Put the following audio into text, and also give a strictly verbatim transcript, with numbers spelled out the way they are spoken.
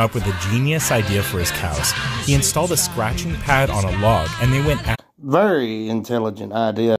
up with a genius idea for his cows. He installed a scratching pad on a log, and they went Very intelligent idea.